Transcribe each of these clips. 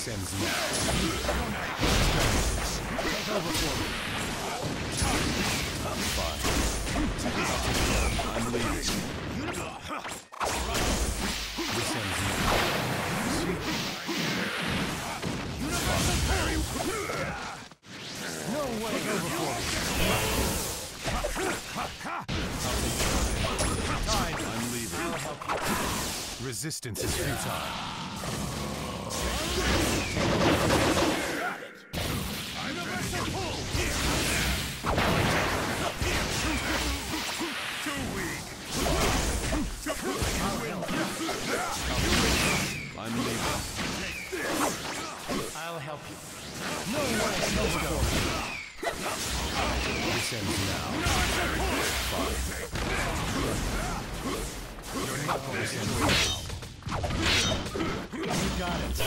This ends now. Take over for me. I'm fine. I'm leaving. This ends now. No way. Take over for me. I'm leaving. I'll help you. Resistance is futile. Too weak. I'm leaving. I'll help you. No way. Take over for me. This ends now. Fine. This ends now. You got it.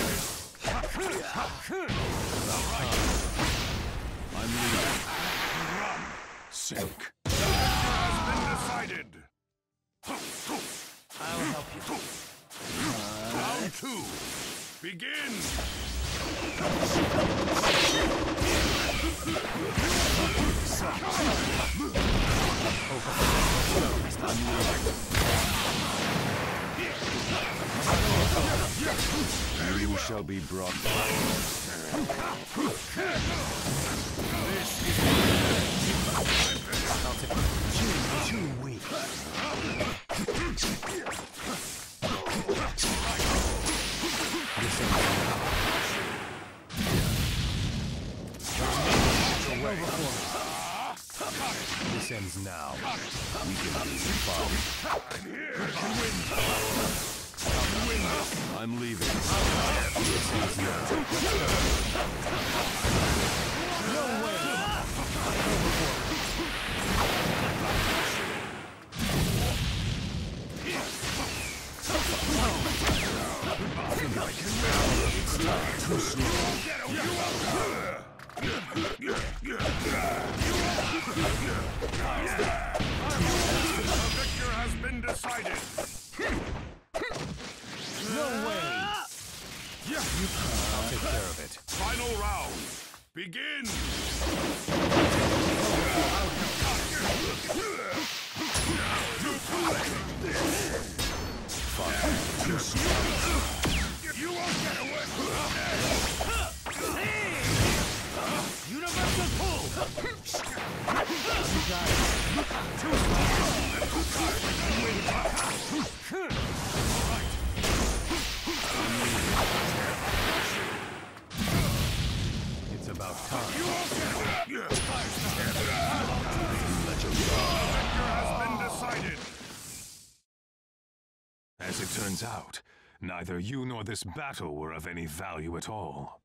I'm leaving. Sink. Has been decided. I'll help you. Round two. Begin. You shall be brought back. Too weak. This ends now. Take over for me. This ends now. We can do some fun. I'm leaving. This ends now. No way. Take over for me. Too slow. The victor has been decided. No way. I'll take care of it. Final round. Begin. Fine. Too slow. You won't get away. Universal pull. You got it. It's about time. Has been decided. As it turns out, neither you nor this battle were of any value at all.